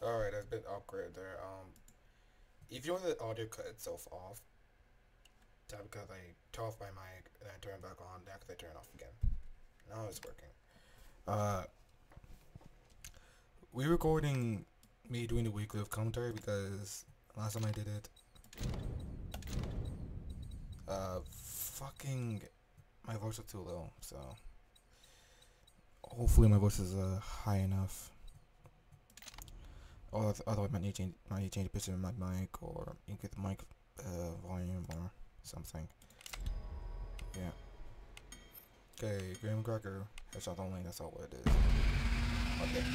Alright, that's a bit awkward there. If you want the audio cut itself off, that because I turn off my mic and I turn it back on, then I turn it off again. Now it's working. Uh, we're recording me doing the weekly of commentary because last time I did it, fucking, my voice was too low, so hopefully my voice is high enough. Or otherwise, I might need to change the pitch of my mic, or increase the mic volume, or something. Yeah. Okay, Graham Cracker, headshot only. That's all what it is. Okay.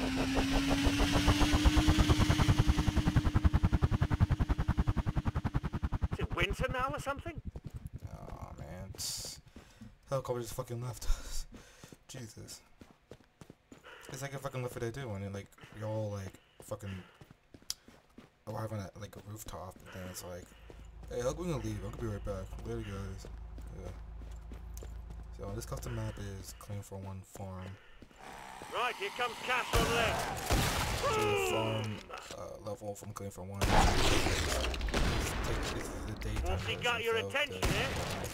Is it winter now or something? Aw, man. Helicopter just fucking left us. Jesus. It's like a fucking left what they do, and then like we all like fucking arrive on a, like a rooftop, and then it's like, hey, we're gonna leave. I'm gonna be right back. Later, guys. Yeah. So this custom map is Claim for One Farm. Right, here comes Cash on left. So the farm level from Claim for One. This is the daytime What's he got your attention, eh?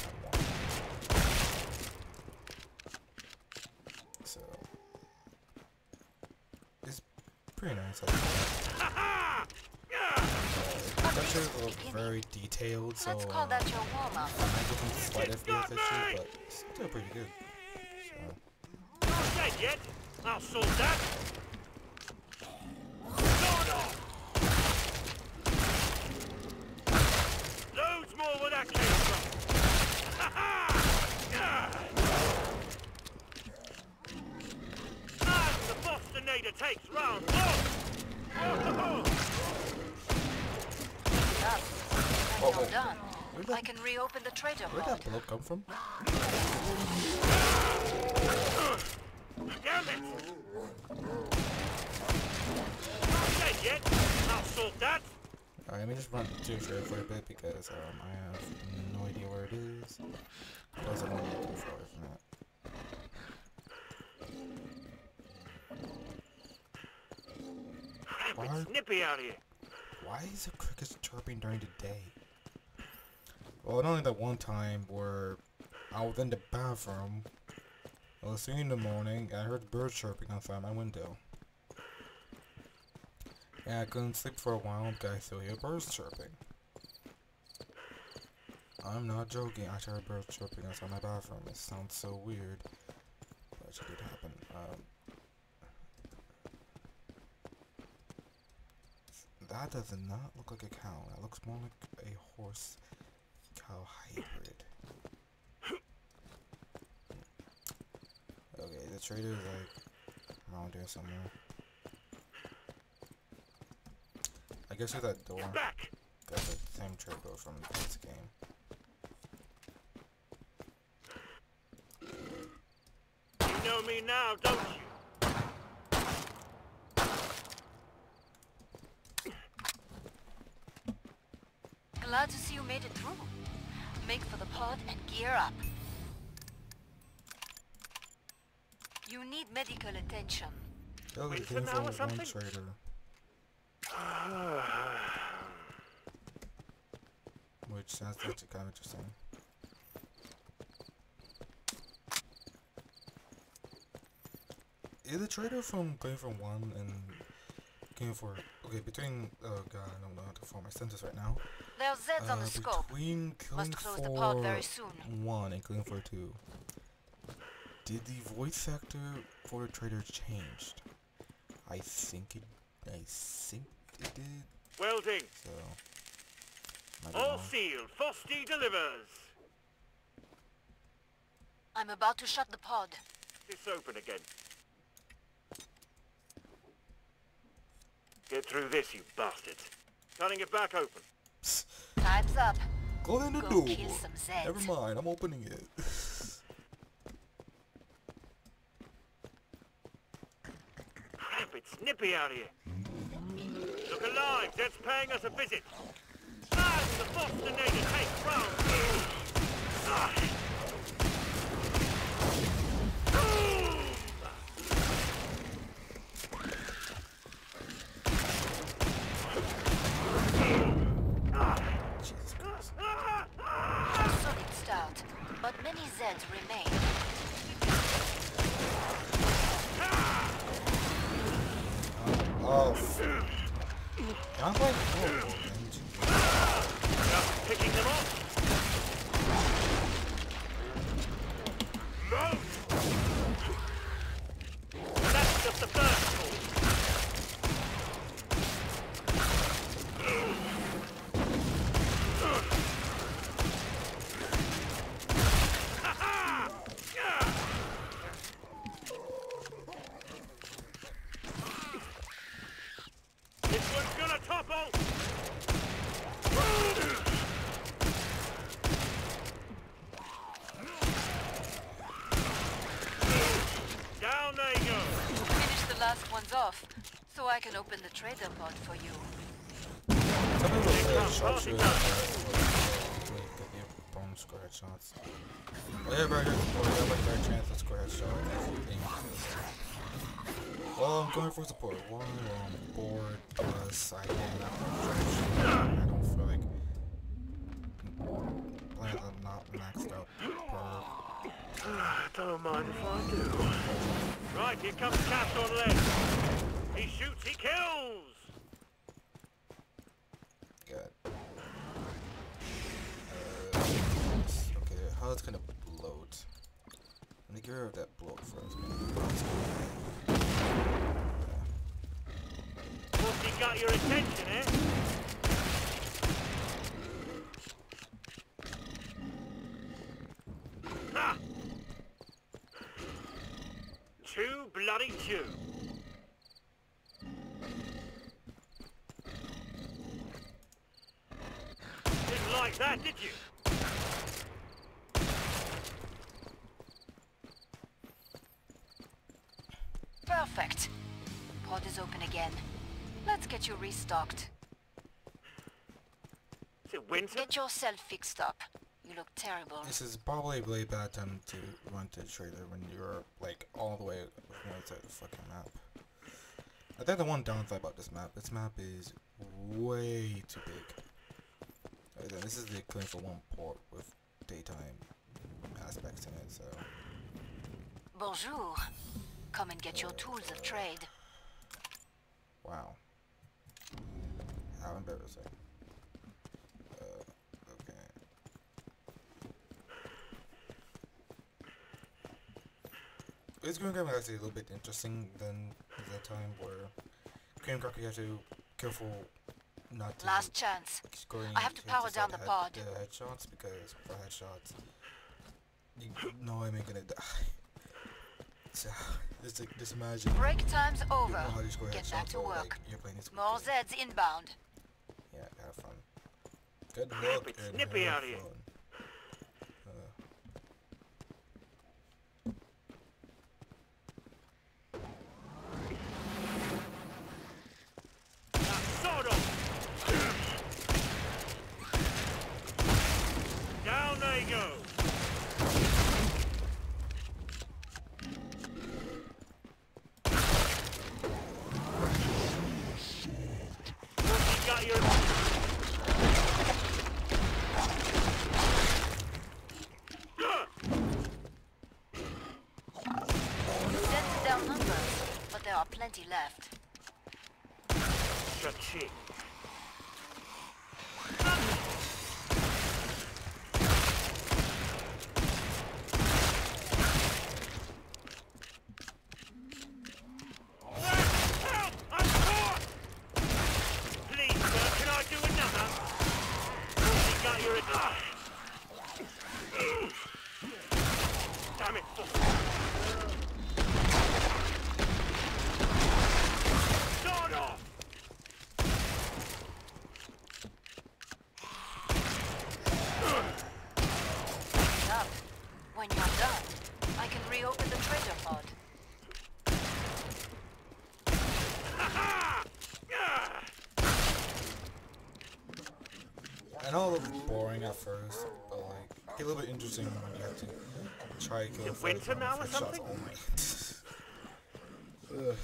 So it's pretty nice. Pictures look very detailed, so Let's call that your warm-up. I might get some slight FPS issues, but it's still pretty good. So Not dead yet. I'll sort that. Start off. Loads more where that came from. And the Bostonator takes round one. When you're done, I can reopen the trader where'd mode. that bloke come from? Damn it! Not dead yet. I'll sort that. Alright, let me just run to the trail for a bit because I have no idea where it is. Plus, I don't want to get too far away from that. Crap, Why? it's nippy out here. Why is the crickets chirping during the day? Well, not only that one time where I was in the bathroom, I was sitting in the morning, and I heard birds chirping outside my window. And I couldn't sleep for a while because I still hear birds chirping. I'm not joking, I actually heard birds chirping outside my bathroom. It sounds so weird, but it actually did happen. That does not look like a cow. That looks more like a horse-cow hybrid. Okay, the trader is like around here somewhere. I guess through that door. Back. Got the same trader from this game. You know me now, don't you? Glad to see you made it through. Make for the pod and gear up. You need medical attention. Oh, Wait, the so game now from or one something? trader. Which sounds actually kind of interesting. Is the trader from Game for One and Game for between oh god, I don't know how to form my sentence right now. There's Zeds on the scope. Between Killing Must close the pod very Floor soon. 1 and Killing Floor 2, did the voice actor for the trader changed? I think it did. Welding. So might be All wrong. sealed. Frosty delivers. I'm about to shut the pod. It's open again. Get through this, you bastards. Cutting it back open. Psst, Time's up. go in the Go door. kill some Zeds. Never mind, I'm opening it. Crap, it's nippy out here. Look alive, Zed's paying us a visit. And the Bostonator takes round. I'm like, whoa, man. Just picking them up. No! And that's just the first call. This one's gonna topple! Down they go! Finish the last ones off, so I can open the trader pod for you. Some of those sharpshooters get your bone score headshots. Whatever I get for you, I have a fair chance to score headshots. Well, I'm going for support. One, I'm bored, plus I can't I don't feel like playing them not maxed out per. Don't mind if I do. Right, here comes Cash on left. He shoots, he kills! Good. Okay, how it's gonna bloat. Let me get rid of that bloat first. What's he got your attention, eh? Ha! Too bloody chew. Didn't like that, did you? Perfect. Pod is open again. Let's get you restocked. Is it winter? Get yourself fixed up. You look terrible. This is probably a really bad time to run to the trader when you're like all the way outside the fucking map. I think the one downside about this map is way too big. This is the equivalent for one port with daytime aspects in it, so. Bonjour. Come and get your tools of trade. Wow. How embarrassing. Okay. This Green Grandma is actually a little bit interesting than the time where Graham Cracker, you have to be careful not to Last chance. score any I have to power down the pod. headshots, because for headshots, you know I'm gonna die. So, just imagine. Break time's you know over. how to score Get headshots back to while, work. like, you're playing this More quickly. Zeds inbound. Yeah, have fun. Good Crap, luck it's and snippy have out here. fun. Sort of. Down they go. What's he got your... Zeds are down numbers, but there are plenty left. Cha-ching. Help! I'm caught! Please, sir, can I do another? What's he got your... Damn it! Start off! Keep up. When you're done, I can reopen the trader pod. I know it looks boring at first, but like, get a little bit interesting when you have to try to kill it winter now or something? Oh my. Ugh.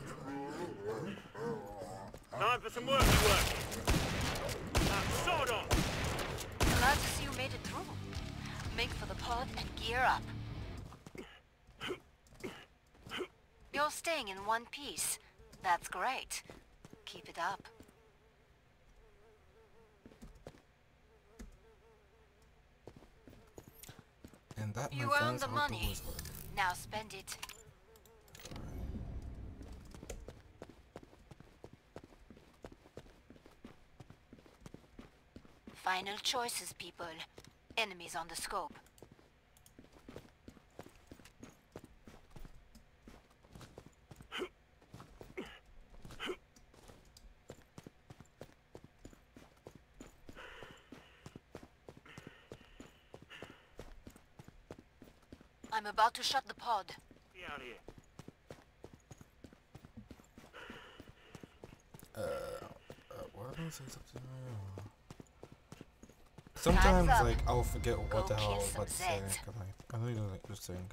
Time for some worky work. Now, sort off! Glad to see you made it through. Make for the pod and gear up. You're staying in one piece. That's great. Keep it up. That, You my earned friends, the how money. doors work. Now spend it. Final choices, people. Enemies on the scope. I'm about to shut the pod. Get out of here. What am I saying something? Sometimes, Time's up. like, I'll forget what Go the hell I kill was some about to say. Zeds. Cause I know you're like, just saying.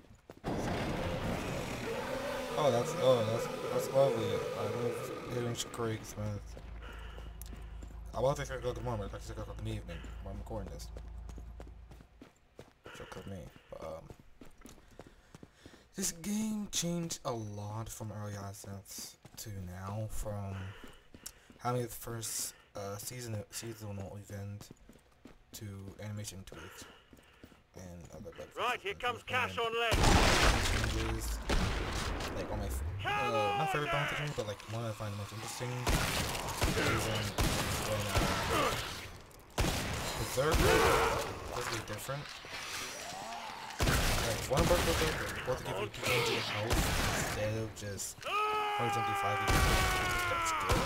Oh, that's lovely. I love hearing great Smith. I was thinking 3 o'clock in the morning, but it's actually 6 o'clock in the evening when I'm recording this. So clip me. But, this game changed a lot from early access to now, from having the first seasonal event to animation tweaks and other bugs. Right, here comes cash on leg. Changes, like on my not favorite bounty change, but like one I find the most interesting is when Berserker was really different. Like one Berserker was supposed to give you 200 health instead of just 175 that's good.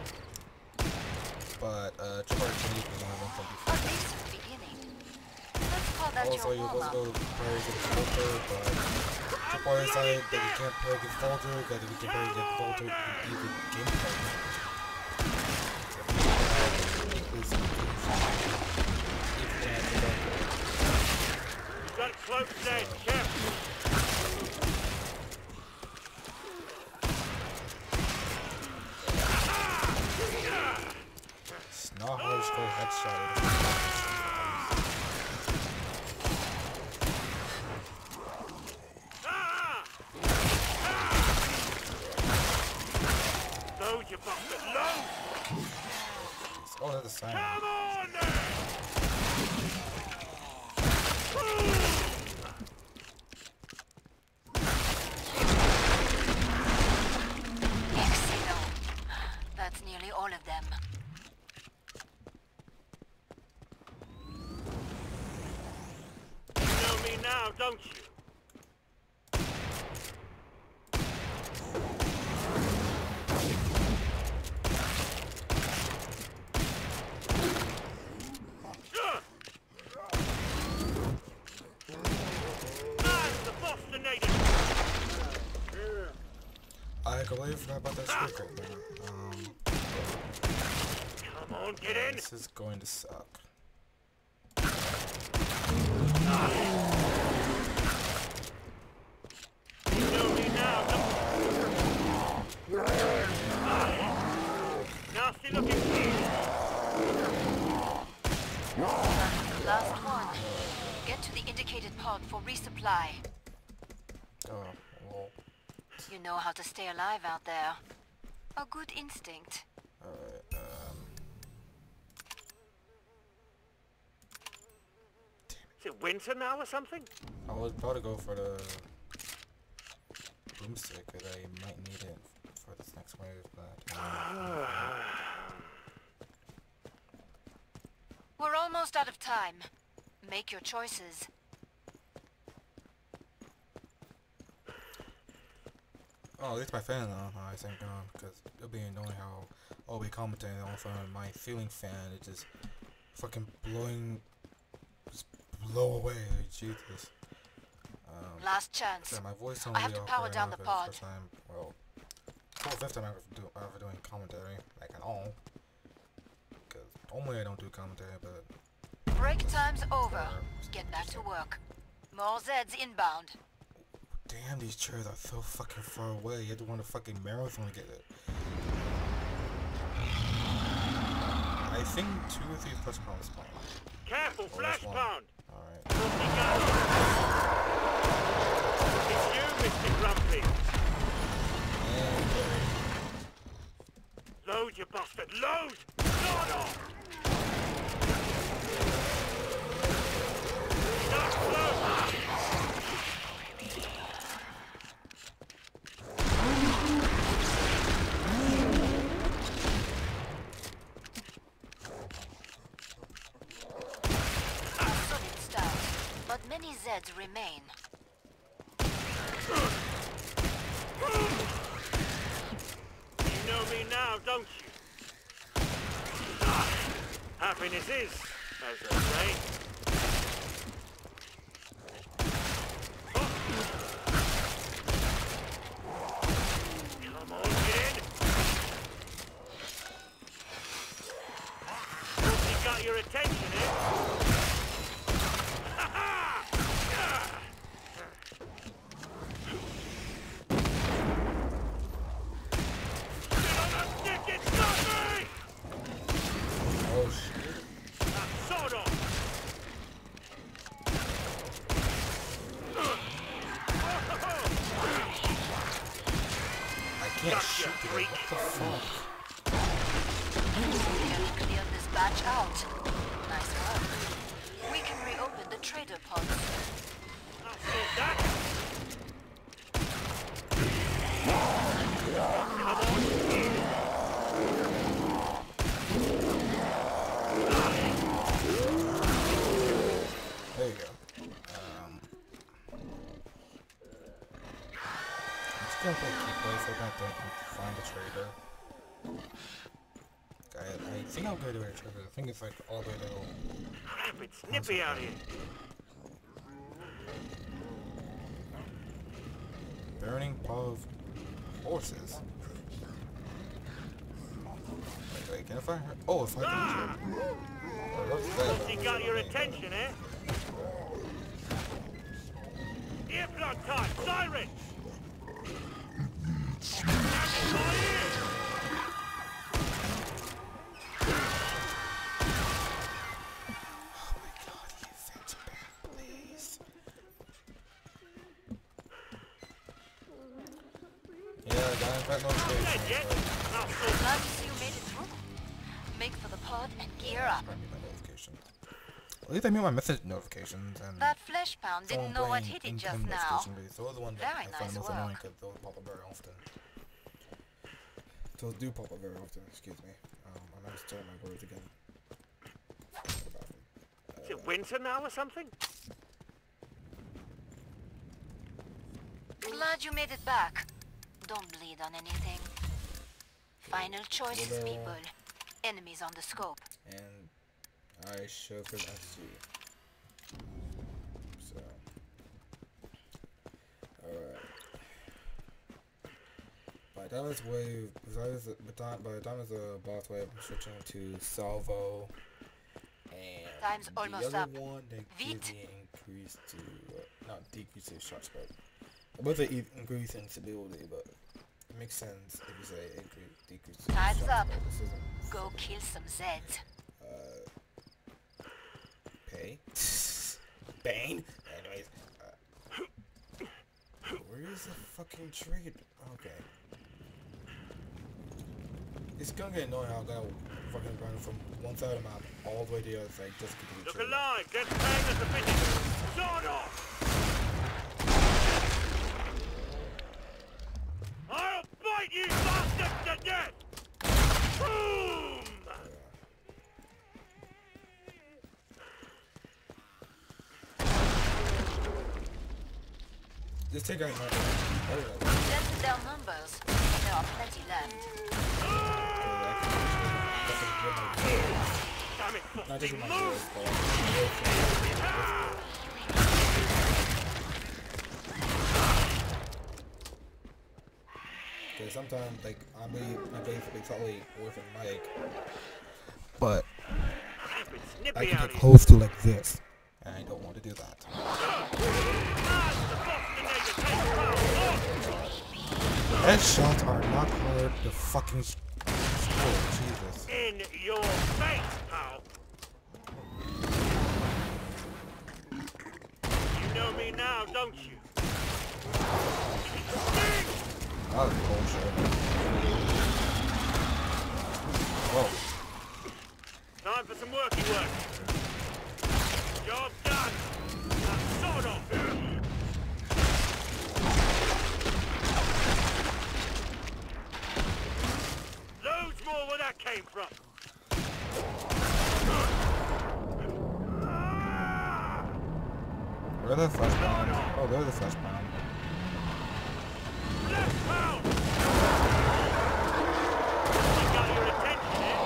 But Tripwire Change was only 175. At least the beginning. Let's call that Also, your you're supposed to warm-up. go to play against Volter, but Tripwire decided that you can't play against Volter, because if you can play against Volter, you can beat the gameplay. You've got it close, Zed. Careful. It's not hard to go headshot. Load, you bastard. Load. Oh, that's a sign. Come on now. Excellent. That's nearly all of them. You know me now, don't you? The Boston native. I completely forgot about that script right there. Come on, get in. This is going to suck. You know me now, don't you? Nasty looking kid. Last one. Get to the indicated pod for resupply. Oh, well. You know how to stay alive out there. A good instinct. Alright, Is it winter now or something? I was about to go for the boomstick, but I might need it for this next wave, but We're almost out of time. Make your choices. oh, at least my fan, I thank God, because it'll be annoying how I'll be commentating on my ceiling fan, it just fucking just blow away, Jesus. Last chance. Yeah, my voice I have to power down the pod. First time, well, 4th time ever doing commentary, like at all. Because normally I don't do commentary, but Break time's over. Get back to work. More Zeds inbound. damn, these chairs are so fucking far away. You have to run a fucking marathon to get it. I think 2 or 3 plus pounds spawn. Careful, Oh, flash that's one. pound. Alright. It's you, Mr. Grumpy. And Load, you bastard, load! Load on! Not close! remain. You know me now, don't you? Happiness is, as they say. Come on, get in. He got your attention, eh? Oh shit. Sword off! I can't shoot it. What the fuck? We have cleared this batch out. Nice work. We can reopen the trader pods. That. Come on. There you go. I'm just gonna play Keepway so that I can find a trader. I think I'll go to a trader. I think it's like all the way to... Crap, it's nippy out here. Burning Paw of Horses. Wait, can I find her? Oh, if I can... She got your attention, eh? Earplug time, siren! Glad to see you made it through. Make for the pod and gear up. At least I mute my message notifications and That flesh pound didn't know what hit it just now. Those are the ones that Very I find nice most work. annoying because those pop up very often. Those do pop up very often, excuse me. I might start my words again. Is it winter now or something? Glad you made it back. Don't bleed on anything. Final choices, people. Enemies on the scope. And I show for SG. So, alright. By the time it's wave, by the time it's a boss wave, I'm switching to Salvo. And Time's almost the up. other one that Vite. gives me increase to, not decrease to shot spread. I'm about to increase in stability, but it makes sense if you say decrease to Time's shot up. spread. This isn't Go kill some Zeds. pay. Bane? Anyways, where is the fucking trade? Okay. It's gonna get annoying how I gotta fucking run from one side of the map all the way to the other side just to get the Look trade. alive! Get paying us a visit! Sword off! I'll bite you bastards to death! Boom! Just take out my... Dented their numbers. There are plenty left. Damn it, Not just fucking my move! voice, but because sometimes, like, I'm really, my face will be totally away from the mic, but Crap, it's I nippy can out get here. close to like this, and I don't want to do that. Headshots are not hard to fucking score, Jesus. In your face, pal! You know me now, don't you? That was bullshit. Whoa. Time for some worky work. Job done. Now sword off. Loads more where that came from. Where Where are the flashbound? Oh, they're the flashbound. Left pound! You got your attention, eh?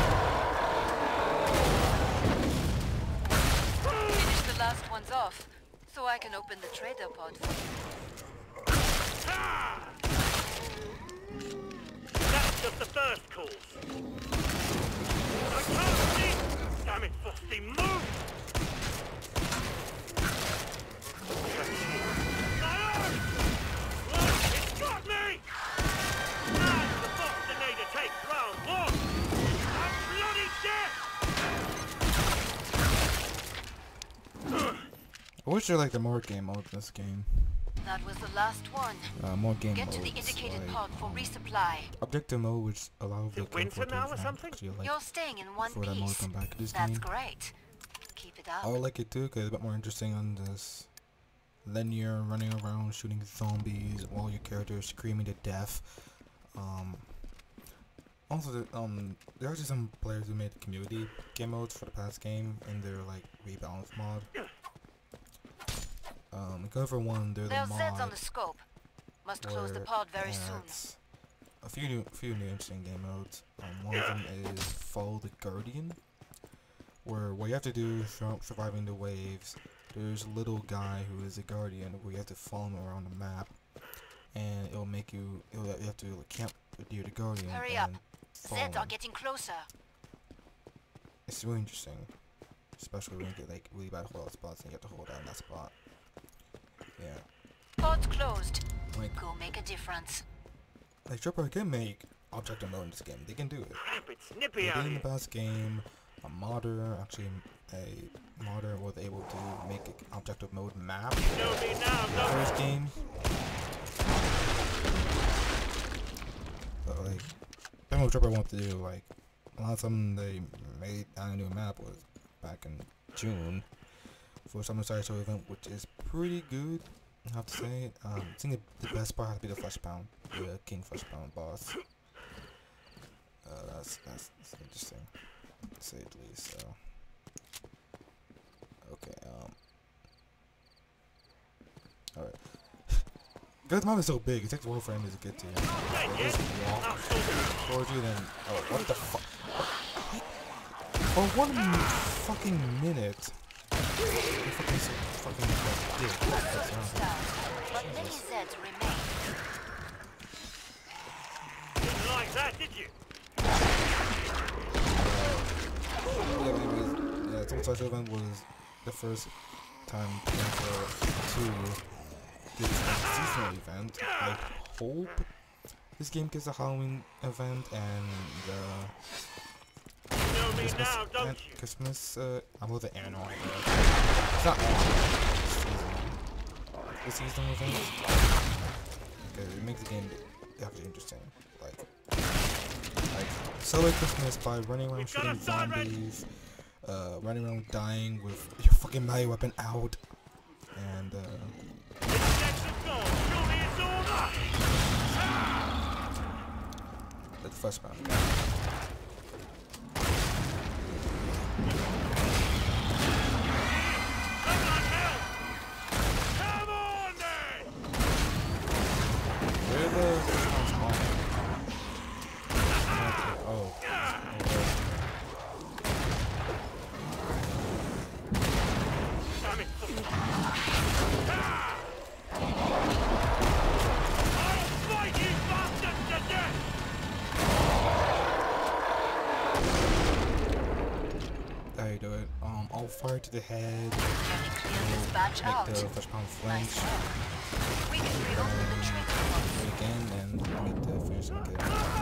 Finish the last ones off, so I can open the trader pod for you. Ah! That's just the first course. I can't see! Damn it, Frosty, move! My arm! Look, it's got me! Now the Bostinator takes round one! I'm bloody dead! I wish there like the more game mode in this game. That was the last one. More game Get to the modes, indicated like pod for resupply. objective mode, which allows the it winter now or something? Like, You're staying in one for that mode to piece. come back to this That's game. great. Keep it up. I would like it too, because it's a bit more interesting on this linear running around shooting zombies while your character is screaming to death. Also, there are actually some players who made community game modes for the past game in their like rebalance mod. Go for one, they're the There's mod. Zeds on the scope. Must close the where pod very soon. adds a few new interesting game modes. One of them is Follow the Guardian, where what you have to do is surviving the waves. There's a little guy who is a guardian where you have to follow him around the map, and it'll make you. You have to like, camp near the guardian. Hurry and up. follow Zeds are him. getting closer. It's really interesting, especially when you get like really bad holdout spots and you have to hold down that spot. Yeah. Pod's closed. Like, Go make a difference. like Tripper can make objective mode in this game. They can do it. Crap, it's They nippy did out in the here. past game. A modder, actually, a modder was able to make an objective mode map. You know me now, The don't first game. But like, that's what Tripper wanted to do. Like, last time they made a new map was back in June for Summer Sideshow event, which is pretty good. I have to say. I think the best part has to be the Fleshpound, the King Fleshpound boss. That's interesting, to say the least. So, okay. All right. Because the map is so big, it takes Warframe to get to you. So just walk towards you, then. Oh, what the fuck? For 1 fucking minute. You fucking dick. That's not. Down, but many Zeds remain. Didn't like that, did you? Yeah, Summer Sideshow event was the first time for to get a seasonal event. I hope this game gets a Halloween event and You know me Christmas now, don't you? Christmas. I love the annual. It's not annual. It's seasonal. The seasonal event. Because it makes the game actually interesting. Like celebrate Christmas by running around We've got a shooting siren! zombies, running around dying with your fucking melee weapon out, and Injection's gone. Surely it's all up. the first round. Come on, help! Come on, then! Where the first round's on? Oh. Damn it! I'll fight you bastards to death! There you do it. I'll fire to the head. Can you clear this batch out? Make the first pound flinch. Nice work. We can reopen the trader pod. Do it again and get the finishing kill.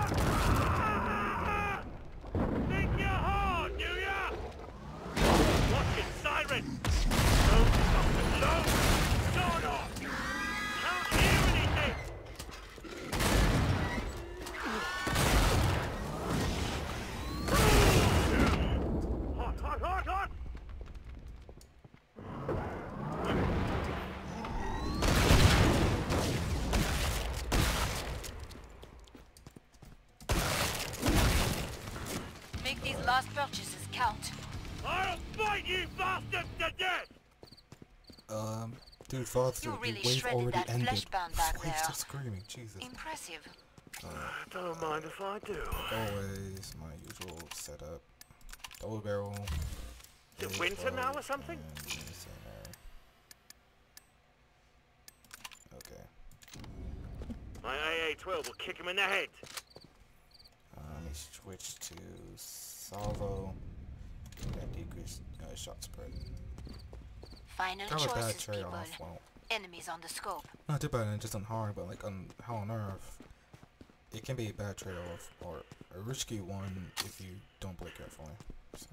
Think you're hard, do ya? Watch it, siren! Don't stop it, don't! Turn off! Can't hear anything! Hot, hot, hot, hot! Make these last purchases count. I'll fight you bastards to death! Dude, fall You asleep. The really wave shredded already that ended. fleshbound back Wave's there. still screaming, Jesus. Impressive. Don't mind if I do. Always my usual setup. Double barrel. Is it winter now or something? Okay. My AA-12 will kick him in the head. Let me switch to salvo. That decreased shot spread. Final Kind of a bad choices, trade people. off. Well, Enemies on the scope. not too bad, just on hard, but like on Hell on Earth, it can be a bad trade off or a risky one if you don't play carefully. So.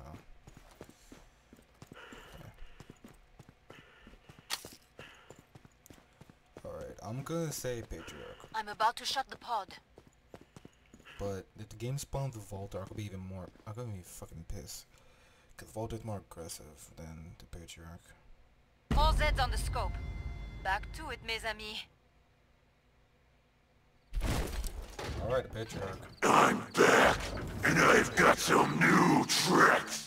Alright, I'm gonna say Patriarch, I'm about to shut the pod. but if the game spawns the Volta, I'm gonna be even more. I'm gonna be fucking pissed. Cause Volta is more aggressive than the Patriarch. All Zeds on the scope. Back to it, mes amis. Alright, the Patriarch. I'm back, and I've got some new tricks.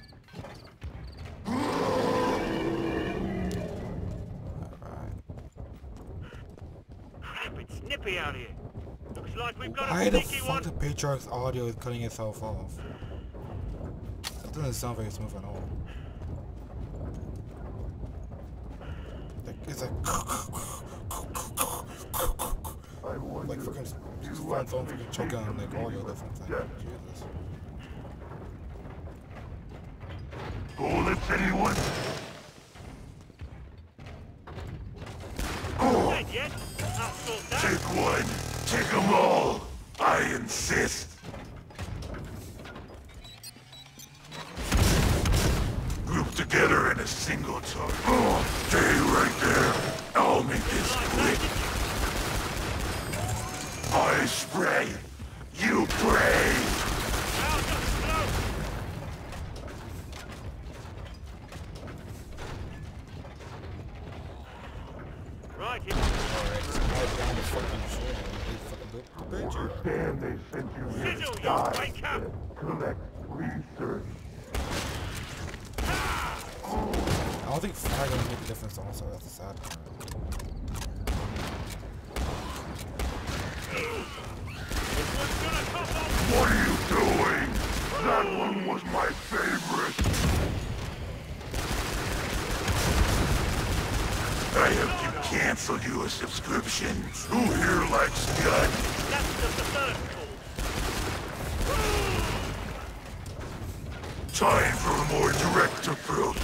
Alright. Crap, it's nippy out here. Looks like we've got Why a the sneaky fuck one. the Patriarch's audio is cutting itself off? That doesn't sound very smooth at all. Like, it's like fucking phone fucking choking on like audio different thing. Jesus. Bullets, anyone? Dead yet? I'll sort that. Take one. Take them all. I insist. Group together in a single target. Oh, stay right there. I'll make this quick. I spray. You pray. Now just slow. Right, here. Alright, so now down the fucking shit and they fucking do the Patriarch. Damn, they sent you here Sizzle, to you die. wake up. Collect research. I don't think fire gonna make a difference also, that's the sad part. One's gonna pop off. What are you doing? That one was my favorite. I have to cancel your subscription. Who here likes guns? That's just the first call. Time for a more direct approach.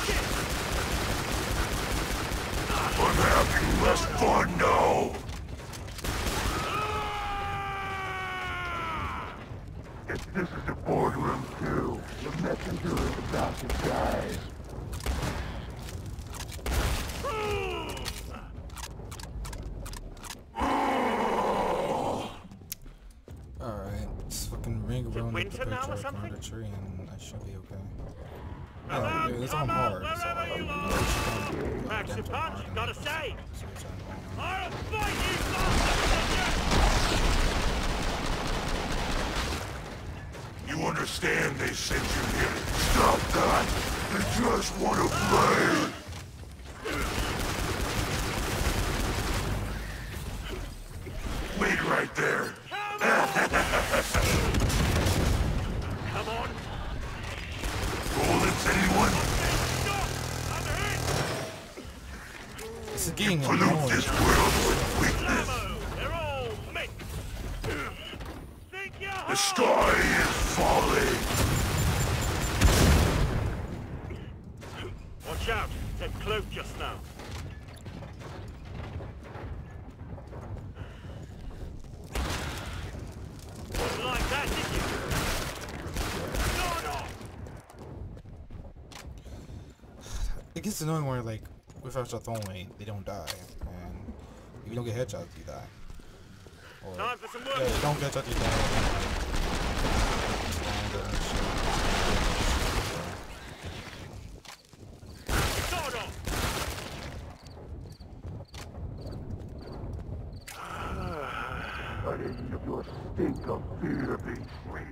I'm having less fun now. If this is a boardroom too, the messenger is about to die. Alright, just fucking ring around with the winter now or Patriarch something? around the tree and I should be okay. Come Yeah, on, dude, it's come on on, hard, so wherever like, you I'm are. really Packs your punch, you gotta say. switch on. I'll fight you, bastard! You understand they sent you here. Stop that! They just want to play! Wait right there. Come on. Bullets, anyone? Stop! I'm hit! This is getting Pollute annoying. this world with weakness. Ammo! They're all mixed! Think you're The hard! sky is falling. Watch out! They've cloaked just now. Wasn't like that, did you? Start off! It gets annoying where like with headshots only, they don't die. And if you don't get headshots, you die. Or, Time for some work! yeah, you don't get headshots, you die. Start off! But any of your stink of fear be free.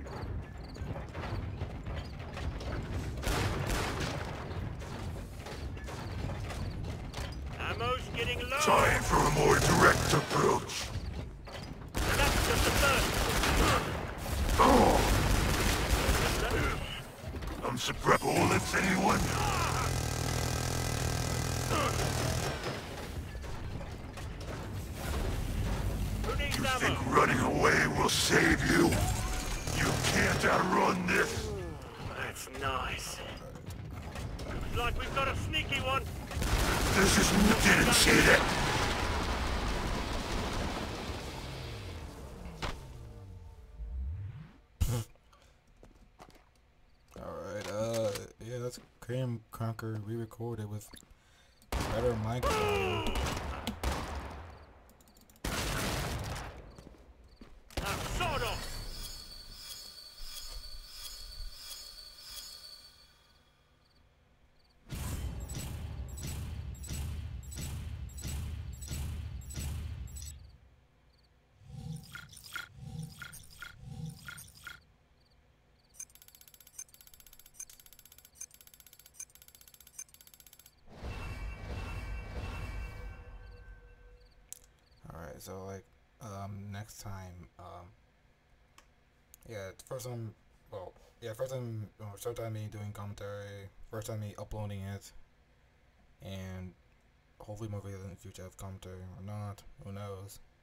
alone. Time for a more direct approach. And that's just the first. Oh! I'm surprised bullets, anyone? Who needs You ammo? think running away will save you? You can't outrun this! That's nice. Looks like we've got a sneaky one. This is... didn't see that! Alright, yeah, that's Command & Conquer re-recorded with better mic volume. Now, sod off. Alright, so like, next time, yeah, first time, well, yeah, first time, first time me doing commentary, first time me uploading it, and hopefully more videos in the future have commentary or not, who knows.